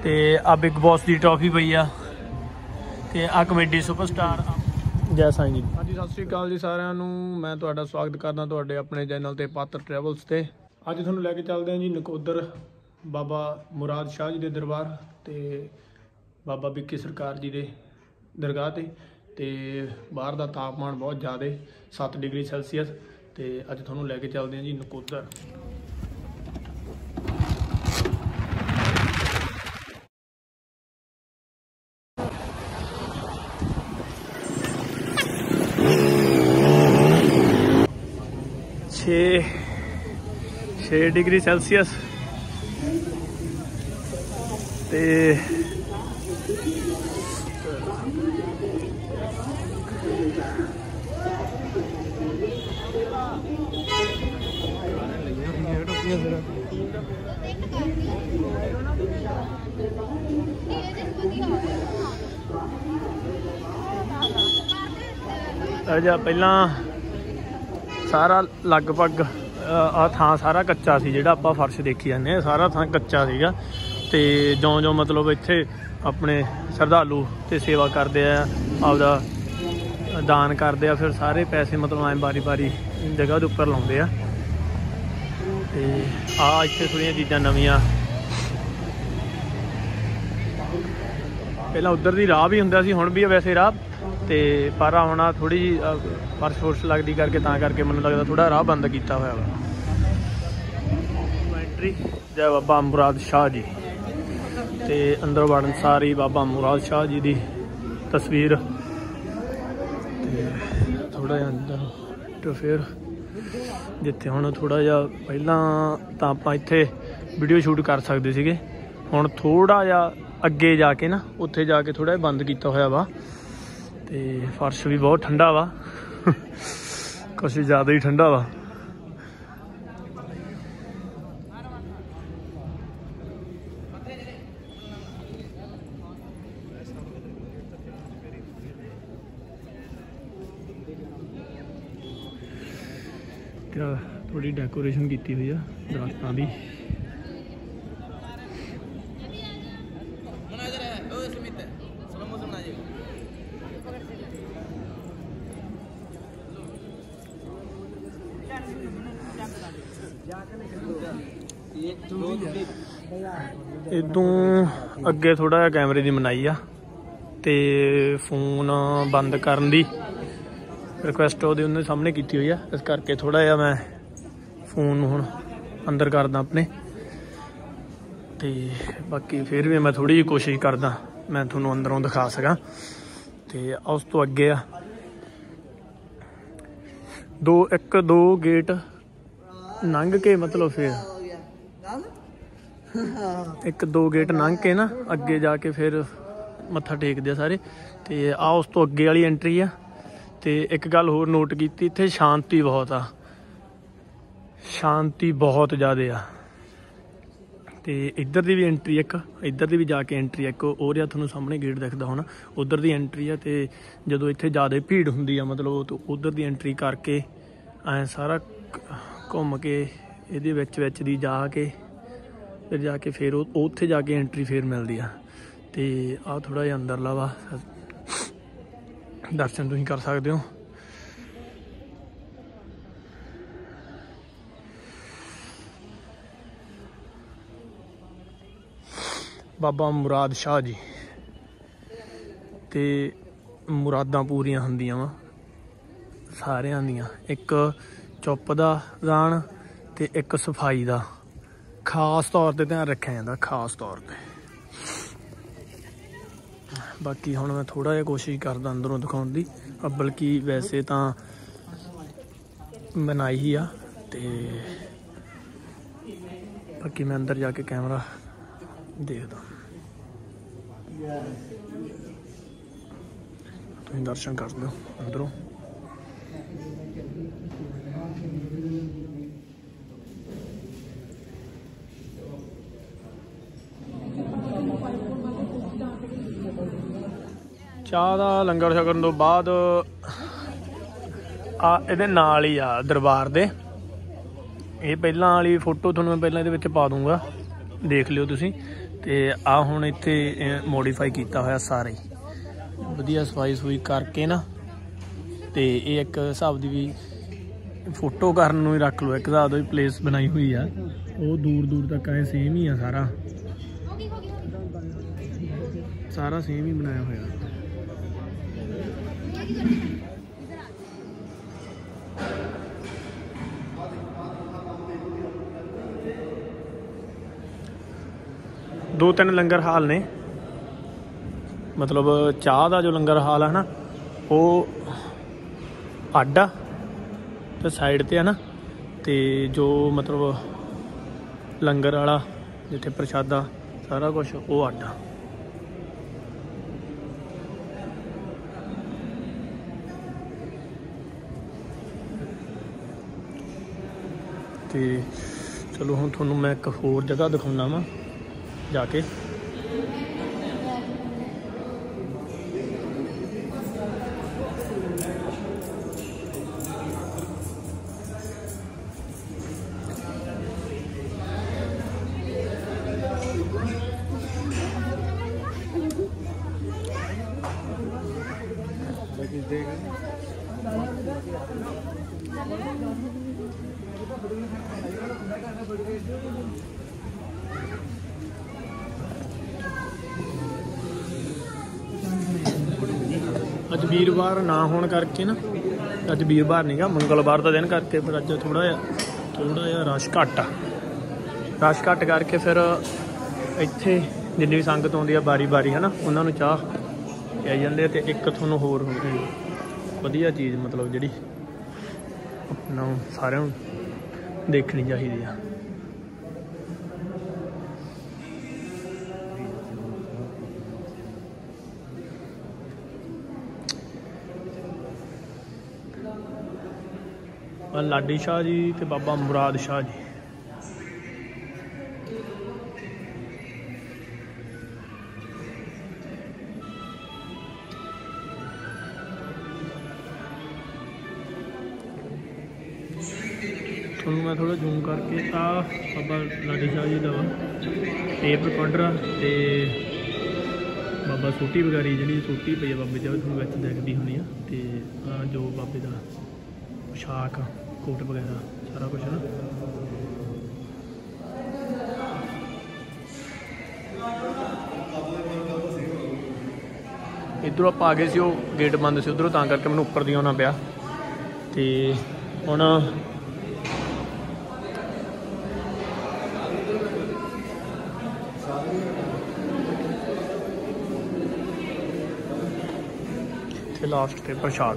ਤੇ ਆ big Boss की ट्रॉफी पई आ ਤੇ ਆ कमेडी सुपरस्टार जय साईं जी। हाँ जी, सत श्री अकाल जी सारिਆਂ ਨੂੰ। मैं ਤੁਹਾਡਾ स्वागत करदा ਤੁਹਾਡੇ अपने चैनल ਤੇ पात्र ट्रैवल्स ਤੇ। ਅੱਜ ਤੁਹਾਨੂੰ ਲੈ ਕੇ ਚੱਲਦੇ ਹਾਂ ਜੀ ਨਕੋਦਰ बाबा मुराद शाह जी के दरबार ਤੇ बाबा विक्की सरकार जी के दरगाह ਤੇ बाहर का तापमान बहुत ज़्यादा 7 डिग्री सैल्सीਅस ਤੇ ਅੱਜ ਤੁਹਾਨੂੰ ਲੈ ਕੇ ਚੱਲਦੇ ਹਾਂ ਜੀ ਨਕੋਦਰ। छे डिग्री सैल्सीਅस ते अजा पहला सारा लगभग आ थां सारा कच्चा सी जिहड़ा आपां फर्श देखी जाने सारा थां कच्चा सीगा ते ज्यों मतलब इत्थे अपने श्रद्धालु ते सेवा करते हैं आपदा दान करते हैं फिर सारे पैसे मतलब आए बारी बारी जगह के उपर लाउंदे आ ते आ इत्थे थोड़ियां चीज़ां नवीआं पहला उधर दी राह भी हुंदा सी हुण भी वैसे राह ते पर हुण थोड़ी फर्श फुर्श लगती करके तां करके मैनूं लगदा थोड़ा राह बंद किया होया वा। एंट्री जय बाबा मुराद शाह जी ते अंदर वड़न सारी बाबा मुराद शाह जी की तस्वीर थोड़ा जिहा अंदर तो फिर जिथे हुण थोड़ा जिहा पहलां तां आपां इत्थे वीडियो शूट कर सकते सीगे हुण थोड़ा जिहा अगे जाके ना उत्थे जाके थोड़ा जिहा बंद किया होया वा ते फर्श भी बहुत ठंडा वा कुछ ज़्यादा ही ठंडा वा। थोड़ी डेकोरेशन की हुई है दरख्तों की। इदों अगे थोड़ा जिहा कैमरे की मनाही आ ते फोन बंद करन दी रिक्वेस्ट उन्हें सामने की हुई है इस करके थोड़ा जिहा मैं फोन हुण अंदर करदा अपने ते बाकी फिर भी मैं थोड़ी जी कोशिश करदा मैं थोनों अंदरों दिखा सकां। ते उस तो अगे आ दो गेट लंघ के मतलब फिर एक दो गेट लंघ के ना अगे जाके फिर मत्था टेकदे सारे ते आ उस तो अगे वाली एंट्री आ। ते एक गल होर नोट की इत्थे शांति बहुत आ, शांति बहुत ज़्यादा आ। ते इधर की भी एंट्री एक इधर की भी जाके एंट्री एक और थोनों सामने गेट दिखता होना उधर की एंट्री है। तो जो इत्थे ज़्यादा भीड़ होंदी आ मतलब तो उधर की एंट्री करके ऐ सारा घूम के इहदे विच दी जाके फिर जाके फिर उत्थे जाके एंट्री फिर मिलती है। तो आ थोड़ा जिहा अंदरला वा दर्शन तुसीं कर सकते हो। बाबा मुराद शाह जी ते मुरादां पूरियां हुंदियां वा सारियां दियां। एक चुप दा दान ते एक सफाई दा खास तौर पर ध्यान रखा जाता खास तौर पर। बाकी हुण मैं थोड़ा जिहा कोशिश करदा अंदरों दिखाउण दी बल्कि वैसे तो बनाई ही आ ते बाकी मैं अंदर जाके कैमरा देखदा तुसीं दर्शन कर दो अंदरों। चाह का लंगर छकन तो बाद ਇਹਦੇ ਨਾਲ ਹੀ ਆ ਦਰਬਾਰ ਦੇ। ਇਹ ਪਹਿਲਾਂ ਵਾਲੀ ਫੋਟੋ ਤੁਹਾਨੂੰ ਮੈਂ ਪਹਿਲਾਂ ਇਹਦੇ ਵਿੱਚ ਪਾ ਦੂੰਗਾ, ਦੇਖ ਲਿਓ ਤੁਸੀਂ। ਤੇ ਆ ਹੁਣ ਇੱਥੇ ਮੋਡੀਫਾਈ ਕੀਤਾ ਹੋਇਆ ਸਾਰਾ ਹੀ ਵਧੀਆ ਸਫਾਈ ਸੂਈ ਕਰਕੇ ਨਾ। ਤੇ ਇਹ ਇੱਕ ਹਿਸਾਬ ਦੀ ਵੀ ਫੋਟੋ ਕਰਨ ਨੂੰ ਹੀ ਰੱਖ ਲਓ, ਇੱਕ ਹਿਸਾਬ ਦੀ ਪਲੇਸ ਬਣਾਈ ਹੋਈ ਆ। ਉਹ ਦੂਰ ਦੂਰ ਤੱਕ ਐ ਸੇਮ ਹੀ ਆ, ਸਾਰਾ ਸੇਮ ਹੀ ਬਣਾਇਆ ਹੋਇਆ। दो तीन लंगर हाल ने, मतलब चाह का जो लंगर हाल है ना वो अड्ड आ ते साइड ते है ना, ते जो मतलब लंगर वाला जिथे प्रशादा सारा कुछ वो अड्ड आ। ते चलो हुण तुहानूं मैं एक होर जगह दिखाउणा वा जाके। अज वीरवार ना होने करके ना, अज वीरवार नहीं गा, मंगलवार का दिन करके फिर अज थोड़ा जिहा रश घट आ। रश घट करके फिर इत्थे जिन्नी भी संगत आउंदी आ बारी बारी है ना, उन्होंने चाह पिआई जांदे। ते एक तुहानूं होर वधिया चीज़ मतलब जिहड़ी अपना सारिआं नूं देखनी चाहिदी आ। लाडी शाह जी ते बाबा मुराद शाह जी। थोड़ा मैं थोड़ा जूम करके बाबा लाडी शाह जी का टेप रिकॉर्डर ते बाबा सोटी वगारी जी सोटी पई है बाबे जी थोड़ा बच्च दिखती होनी है। तो जो बाबे का पोशाक कोट वगैरह सारा कुछ है ना। इधरों आप आ गए सी, गेट बंद से उधरों, तां करके मैनूं उपर दी आउणा पिया। ते हुण इत्थे लास्ट ते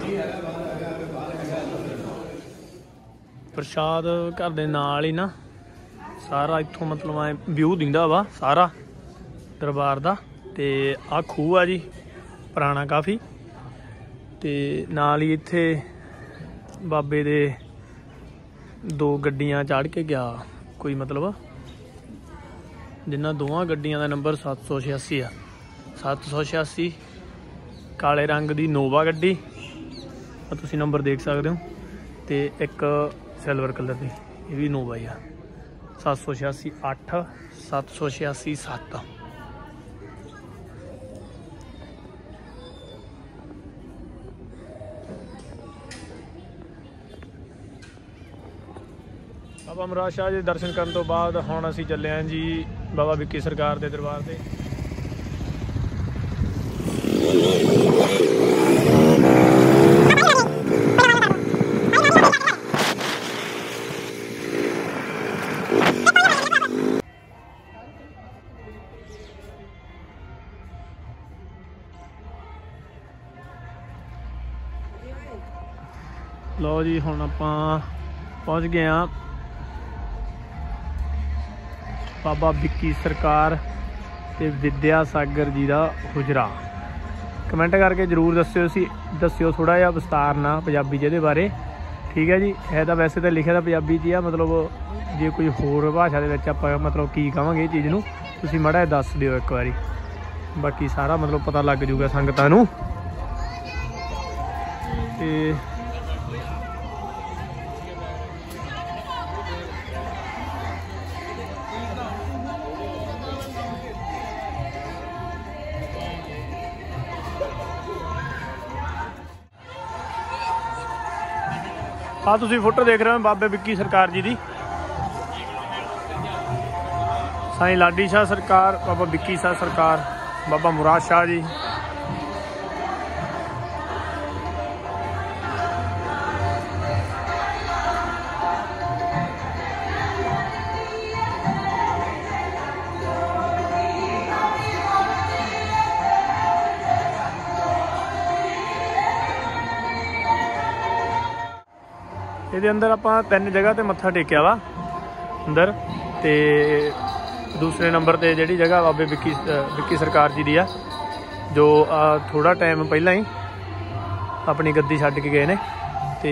प्रशाद घर दे नाल ही ना सारा इत्थों मतलब ऐ व्यू दिंदा वा सारा दरबार दा। ते आ खूह आ जी पुराना काफ़ी, ते नाल ही इत्थे बाबे दे दो गड्डियां चढ़ के गया कोई, मतलब जिन्हां दोवां गड्डियां दा नंबर 786 आ। 786 काले रंग दी नोवा गड्डी, तुसीं नंबर देख सकदे हो। ते एक सिल्वर कलर की ये भी नोवा ही आ, 786 8 786 7। बाबा मुराद शाह जी दर्शन करने तो बाद हुण असीं चले हैं जी बाबा विक्की सरकार के दरबार से। लो जी हुण आपां पहुँच गए हाँ बाबा विक्की सरकार ते विद्या सागर जी का हुजरा। कमेंट करके जरूर दस्सिओ थोड़ा जिहा विस्तार ना पंजाबी जिहदे बारे, ठीक है जी। है तो वैसे तो लिखे दा पंजाबी च आ, मतलब जे कोई होर भाषा दे विच आपां मतलब की कहांगे इस चीज़ नूं तुसीं माड़ा जिहा दस दिओ एक बारी, बाकी सारा मतलब पता लग जूगा संगतां नूं। ते ਆ ਤੁਸੀਂ ਫੋਟੋ ਦੇਖ ਰਹੇ ਹੋ ਬਾਬੇ ਵਿੱਕੀ ਸਰਕਾਰ जी ਦੀ। साईं लाडी शाह सरकार, बाबा विक्की शाह सरकार, बाबा मुराद शाह जी। ਇਹਦੇ ਅੰਦਰ ਆਪਾਂ 3 ਜਗ੍ਹਾ ਤੇ ਮੱਥਾ ਟੇਕਿਆ ਵਾ ਅੰਦਰ, ਤੇ दूसरे नंबर पर जी जगह बाबे विक्की सरकार जी की आ, जो थोड़ा टाइम पहला ही अपनी गद्दी छड्ड के गए ने। ते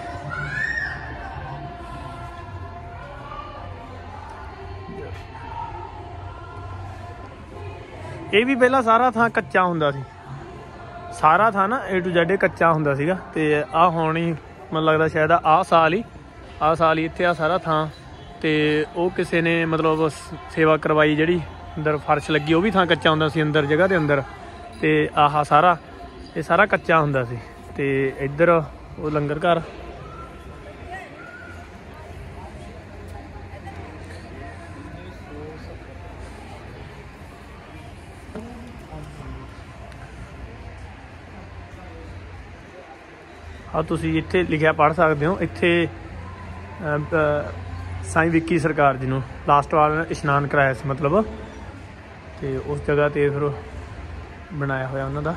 ये भी पहला सारा थां कच्चा हुंदा सी, सारा था ना A to Z कच्चा हुंदा सीगा। ते आ हुण ही मतलब लगदा शायद आ साल ही इत्थे आ सारा थां, तो वो किसी ने मतलब सेवा करवाई जी अंदर फर्श लगी, वो भी थां कच्चा हुंदा सी अंदर जगह के अंदर। तो आह सारा ये सारा कच्चा हुंदा सी। ते इधर वो लंगर घर, हाँ तुसी इत्थे लिखिया पढ़ सकते हो। इत्थे साईं विक्की सरकार जी नूं लास्ट वार इशनान कराया सी मतलब, तो उस जगह ते फिर बनाया होया उन्हां दा।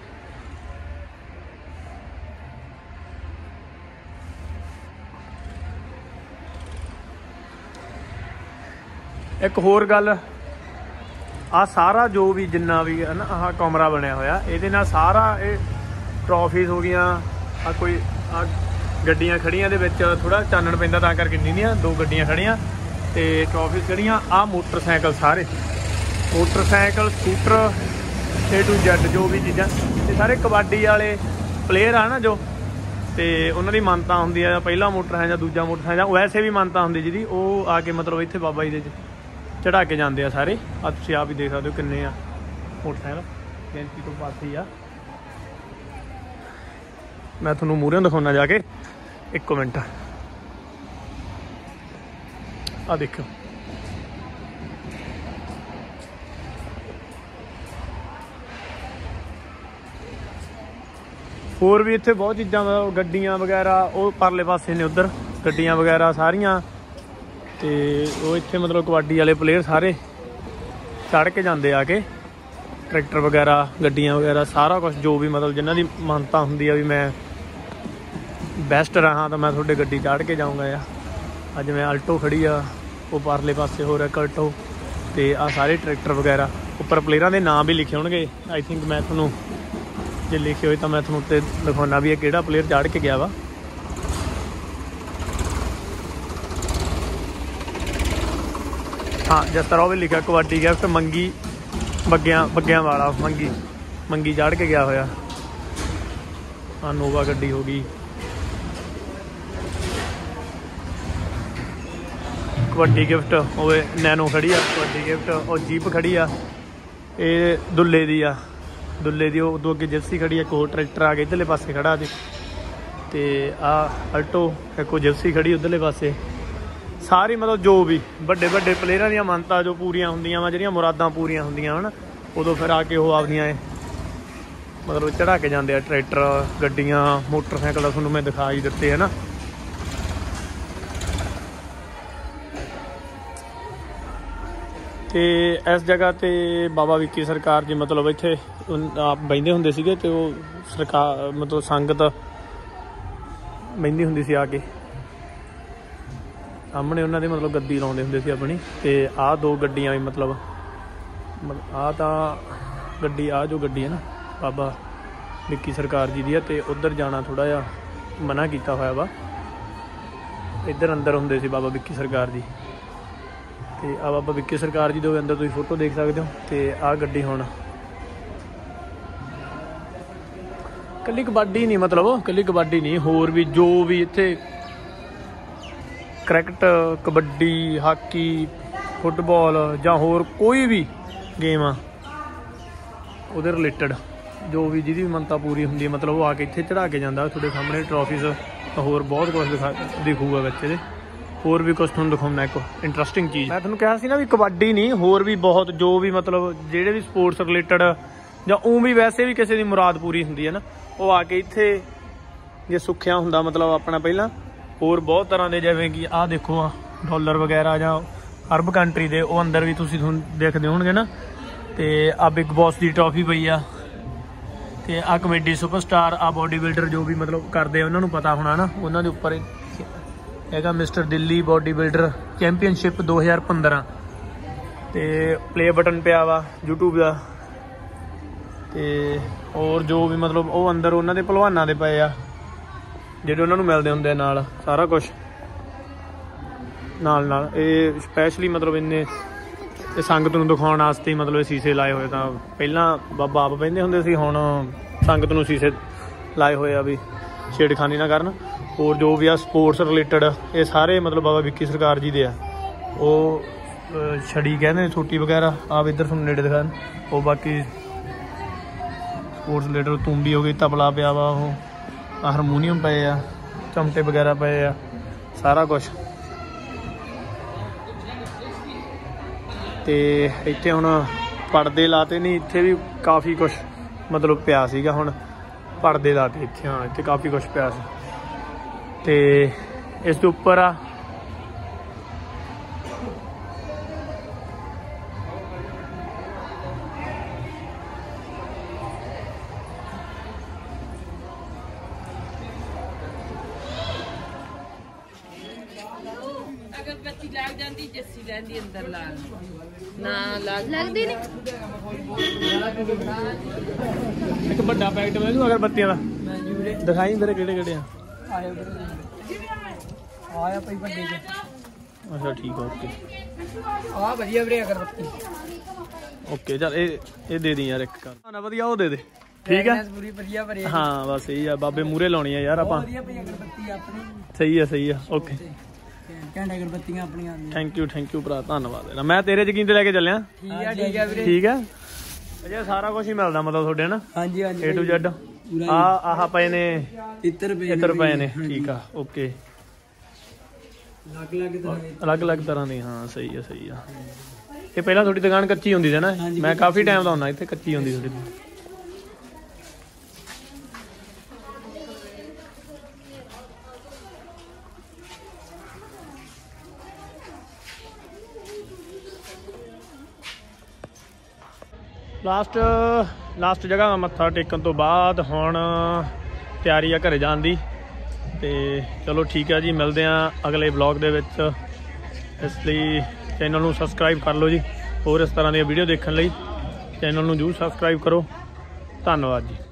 एक होर गल, आ सारा जो भी जिन्ना भी है ना आह कमरा बनया होया, इहदे नाल सारा ये ट्रॉफीज हो गई, आ कोई गड्डियां खड़ियां दे विच थोड़ा चानण पैंदा तां करके नहीं, 2 गड्डियां खड़ियां ते ट्रॉफीज खड़ियां। आ मोटरसाइकिल सारे motorcycle scooter A to Z जो भी चीज़ां, ये सारे कबड्डी वाले प्लेयर आ ना जो, तो उन्होंने की मानता होंदी है, पहला मोटर है या दूजा मोटर है, वैसे भी मानता होंदी जी, वो आके मतलब इत्थे बाबा जी दे चढ़ा के जाते हैं सारे। तुसीं आप ही देख सकते हो किन्ने आ मोटरसाइकिल, 35 तो पास ही आ। मैं थोनों मूहरे दिखाना जाके, 1 मिनट आ देखो। होर भी इत्थे बहुत चीज़ां, गड्डियां वगैरह वो परले पासे ने, उधर गड्डियां वगैरह सारियां, तो वो इत्थे मतलब कबड्डी वाले प्लेयर सारे चढ़ के जाते आके, ट्रैक्टर वगैरह गड्डियां वगैरह सारा कुछ जो भी मतलब जिन्हां दी मानता हुंदी है भी मैं बेस्ट रहा तो मैं थोड़े गड्डी चढ़ के जाऊँगा। या अज मैं अल्टो खड़ी आ, वो परले पासे हो रहा अल्टो, तो आ सारे ट्रैक्टर वगैरह उपर प्लेयरां दे नाम भी लिखे होणगे। आई थिंक मैं थोनों जे लिखे हुए तो मैं थोनों उत्ते दिखाना भी है किहड़ा प्लेयर चढ़ के गया वा। हाँ जिस तरह भी लिखा कबड्डी गिफ्ट मंगी बग्गियां वाला, मंगी चढ़ के गया होया। हाँ नोवा गड्डी हो गई, कबड्डी गिफ्ट होवे, नैनो खड़ी आ कबड्डी गिफ्ट, और जीप खड़ी आ ये दुल्ले दी आ, दुल्ले दी उदों अगे जिप्सी खड़ी है, एक होर ट्रैक्टर आ गया इधरले पासे खड़ा जी, ते आ अल्टो एक जिप्सी खड़ी उधरले पासे। सारी मतलब जो भी बड़े बड़े प्लेयरां दी मानता जो पूरियां हुंदियां वा, जिहड़ियां मुरादां पूरियां हुंदियां हन, उदों फिर आके वो आपदियां मतलब चढ़ा के जाते हैं ट्रैक्टर गड्डियां मोटरसाइकिल, तुहानूं मैं दिखा ही दित्ते है ना। तो इस जगह ते बाबा विक्की सरकार जी मतलब इत्थे आप बहिंदे हुंदे सीगे, ते वो सरकार मतलब संगत बहिंदी हुंदी सी आके सामने उन्होंने मतलब गद्दी लाउंदे हुंदे सी अपनी। ते आ 2 गड्डियां भी मतलब आ तां गड्डी आ जो गड्डी है ना बाबा विक्की सरकार जी दी है, ते उधर जाना थोड़ा जिहा मना किया होया वा। इधर अंदर हुंदे सी बाबा विक्की सरकार जी, तो आ बाबा विक्की सरकार जी दे अंदर तुसीं फोटो देख सकते हो। तो आ गड्डी हुण कल्ली कबड्डी नहीं, मतलब कल्ली कबड्डी नहीं, होर भी जो भी इत्थे क्रिकेट कबड्डी हाकी फुटबॉल जां होर कोई भी गेम आ उहदे रिलेटेड जो भी जिहदी मनता पूरी हुंदी है मतलब वो आके इत्थे चढ़ा के जांदा। तुहाडे सामने ट्रॉफीज होर बहुत कुछ दिखूगा बच्चे दे। होर भी कुछ तुहानूं दिखाउणा एक इंटरस्टिंग चीज़। मैं तुहानूं कहा सी ना भी कबड्डी नहीं, होर भी बहुत जो भी मतलब जिहड़े भी स्पोर्ट्स रिलेटेड जां ऊं भी वैसे भी किसी दी मुराद पूरी हुंदी है ना, वो आके इत्थे जे सुखिया हुंदा मतलब अपना पहलां। होर बहुत तरह के जिवें कि आह देखो डॉलर वगैरह जां अरब कंट्री दे वो अंदर भी तुसीं देखदे होणगे ना। ते आ बिग बॉस की ट्रॉफी पई आ ते आ कमेडी सुपरस्टार आ बॉडी बिल्डर जो भी मतलब करते उन्होंने पता होना ना। उन्होंने उपर है mister Delhi body builder championship 2015 ते प्ले बटन पिया वा यूट्यूब का। ते और जो भी मतलब वो अंदर उन्होंने भलवाना दे पे आ ਜਿਹੜੇ ਉਹਨਾਂ ਨੂੰ ਮਿਲਦੇ ਹੁੰਦੇ ਨਾਲ ਸਾਰਾ ਕੁਝ ਨਾਲ ਇਹ ਸਪੈਸ਼ਲੀ ਮਤਲਬ ਇੰਨੇ ਇਹ ਸੰਗਤ ਨੂੰ ਦਿਖਾਉਣ ਵਾਸਤੇ ਮਤਲਬ ਸ਼ੀਸ਼ੇ ਲਾਏ ਹੋਏ। ਤਾਂ ਪਹਿਲਾਂ ਬਾਬਾ ਆਪ ਬਹਿੰਦੇ ਹੁੰਦੇ ਸੀ, ਹੁਣ ਸੰਗਤ ਨੂੰ ਸ਼ੀਸ਼ੇ ਲਾਏ ਹੋਏ ਆ ਵੀ ਛੇੜਖਾਨੀ ਨਾ ਕਰਨ। ਹੋਰ ਜੋ ਵੀ ਆ ਸਪੋਰਟਸ ਰਿਲੇਟਡ ਇਹ ਸਾਰੇ ਮਤਲਬ ਬਾਬਾ ਵਿੱਕੀ ਸਰਕਾਰ ਜੀ ਦੇ ਆ। ਉਹ ਛੜੀ ਕਹਿੰਦੇ ਛੋਟੀ ਵਗੈਰਾ ਆਪ ਇੱਧਰ ਤੁਹਾਨੂੰ ਨੇੜੇ ਦਿਖਾਣ। ਉਹ ਬਾਕੀ ਸਪੋਰਟਸ ਰਿਲੇਟਡ ਤੂੰਬੀ ਹੋ ਗਈ, ਤਬਲਾ ਪਿਆ ਵਾ, ਉਹ ਹਾਰਮੋਨੀਅਮ पे आ, चमटे वगैरह पे आ, सारा कुछ। तो इत्थे हुण पड़दे लाते नहीं, इत्थे भी काफ़ी कुछ मतलब पिया सीगा। हुण पड़दे लाते इत्थे, हाँ इत्थे काफ़ी कुछ पिया सी। ते इस दे उपर आ अगरबत्ती लग जाती जस्सी लैंदी अंदर लाल ना लगदी नहीं। एक बड़ा पैकेट मिल जू अगरबत्तियां दा दिखाई मेरे किहड़े किहड़े आ। आया भाई बड़े जे। अच्छा ठीक है ओके। आ बढ़िया वीरे अगरबत्ती ओके। चल ए दे दी यार एक कर ना बढ़िया वो दे दे ठीक है पूरी बढ़िया भरी। हाँ बस सही है बाबे मूहरे लाउणी है यार आपां। अगरबत्ती अपनी सही है ओके। थैंक यू भरा धन्नवाद। मैं तेरे यकीन ते लेके चलिया ठीक है। अजय सारा कुछ ही मिलता मतलब थोड़े ना A to Z। आह पे ने इत्र पे ने ठीक है ओके। अलग अलग तरह दी हाँ सही है। ये पहला थोड़ी दुकान कच्ची होंदी थी ना, मैं काफ़ी टाइम दा हुंदा इत्थे कच्ची होंदी थोड़ी। लास्ट जगह मत्था टेकन तो बाद हुण तैयारी आ घरे जाण दी। ते चलो ठीक है जी, मिलते हैं अगले ब्लॉग दे विच। इसलिए चैनल नूं सबसक्राइब कर लो जी। होर इस तरह दी वीडियो देखने लई चैनल नूं जरूर सबसक्राइब करो। धन्नवाद जी।